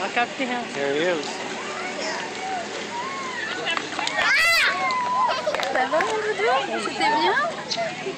capté, hein. There he is. Ça va, mon doudou? C'était bien?